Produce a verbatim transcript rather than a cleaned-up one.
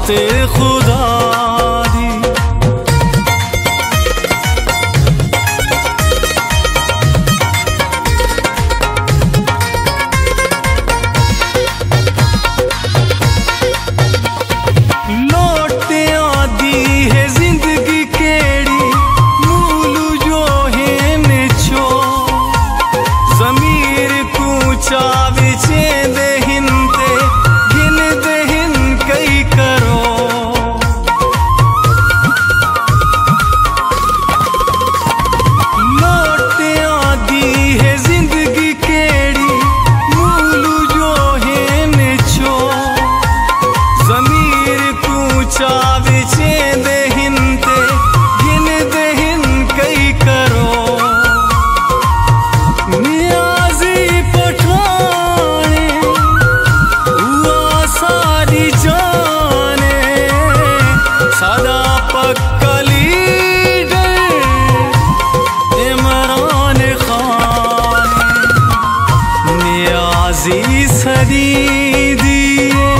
से खुदा दी। लोटियां दी है जिंदगी केड़ी मूलू जो है निछो जमीर कूचा विचे देहिंते गिन देहिन कई करो। लोटियां दी है जिंदगी केड़ी मूलू जो है निछो जमीर कूचा विचे देहिंते गिन देहिन कई करो। नियाजी पठाने हुआ सारी जाने सदा पक्का लीडर इमरान खान। नियाजी सदी दिए